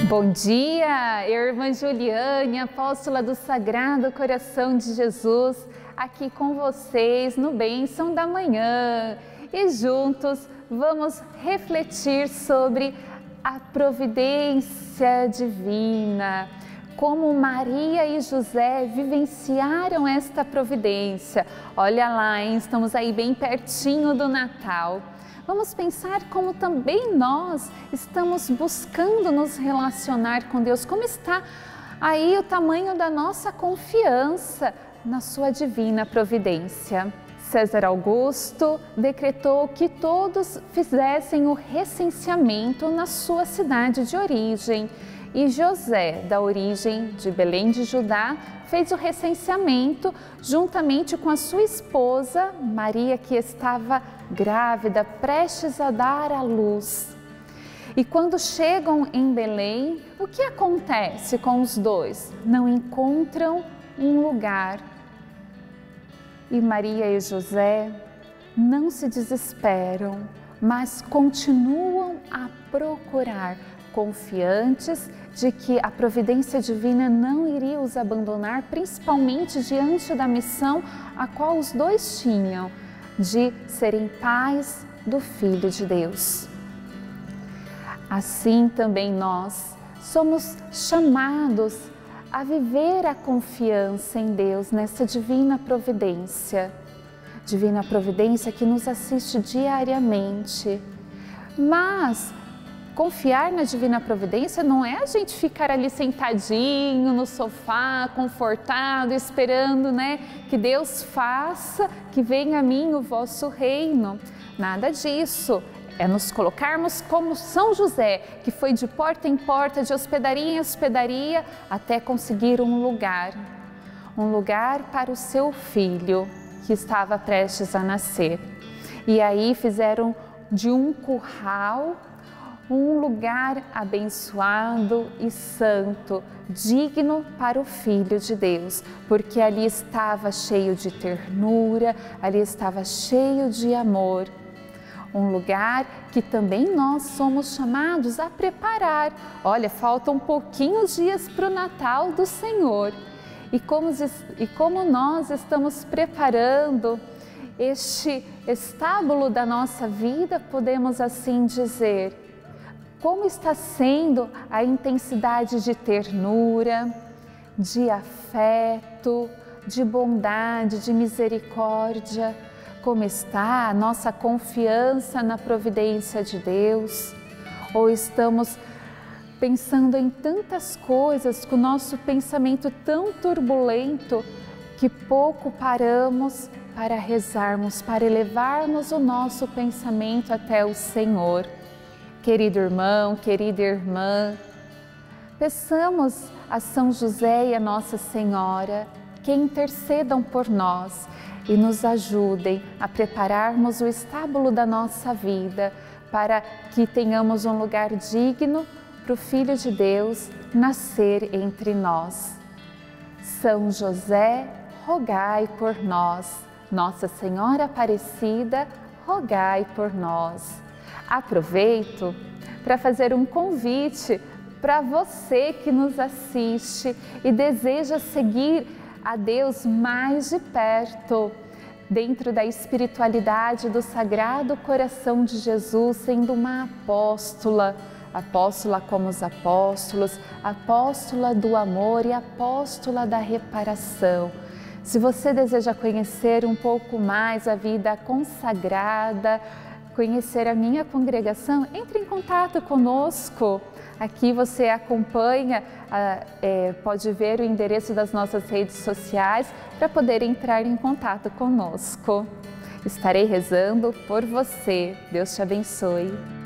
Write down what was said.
Bom dia, irmã Juliane, apóstola do Sagrado Coração de Jesus, aqui com vocês no Bênção da Manhã. E juntos vamos refletir sobre a providência divina, como Maria e José vivenciaram esta providência. Olha lá, hein? Estamos aí bem pertinho do Natal. Vamos pensar como também nós estamos buscando nos relacionar com Deus. Como está aí o tamanho da nossa confiança na sua divina providência. César Augusto decretou que todos fizessem o recenseamento na sua cidade de origem. E José, da origem de Belém de Judá, fez o recenseamento juntamente com a sua esposa, Maria, que estava grávida, prestes a dar à luz. E quando chegam em Belém, o que acontece com os dois? Não encontram um lugar. E Maria e José não se desesperam, mas continuam a procurar, confiantes de que a providência divina não iria os abandonar, principalmente diante da missão a qual os dois tinham, de serem pais do Filho de Deus. Assim também nós somos chamados a viver a confiança em Deus, nessa divina providência que nos assiste diariamente. Mas confiar na divina providência não é a gente ficar ali sentadinho no sofá, confortado, esperando, que Deus faça, que venha a mim o vosso reino. Nada disso. É nos colocarmos como São José, que foi de porta em porta, de hospedaria em hospedaria, até conseguir um lugar para o seu filho, que estava prestes a nascer. E aí fizeram de um curral um lugar abençoado e santo, digno para o Filho de Deus, porque ali estava cheio de ternura, ali estava cheio de amor. Um lugar que também nós somos chamados a preparar. Olha, faltam pouquinhos dias para o Natal do Senhor. E como nós estamos preparando este estábulo da nossa vida, podemos assim dizer, como está sendo a intensidade de ternura, de afeto, de bondade, de misericórdia? Como está a nossa confiança na providência de Deus? Ou estamos pensando em tantas coisas, com o nosso pensamento tão turbulento, que pouco paramos para rezarmos, para elevarmos o nosso pensamento até o Senhor? Querido irmão, querida irmã, peçamos a São José e a Nossa Senhora que intercedam por nós e nos ajudem a prepararmos o estábulo da nossa vida para que tenhamos um lugar digno para o Filho de Deus nascer entre nós. São José, rogai por nós. Nossa Senhora Aparecida, rogai por nós. Aproveito para fazer um convite para você que nos assiste e deseja seguir a Deus mais de perto, dentro da espiritualidade do Sagrado Coração de Jesus, sendo uma apóstola como os apóstolos, apóstola do amor e apóstola da reparação. Se você deseja conhecer um pouco mais a vida consagrada, conhecer a minha congregação, entre em contato conosco. Aqui você acompanha, pode ver o endereço das nossas redes sociais para poder entrar em contato conosco. Estarei rezando por você. Deus te abençoe.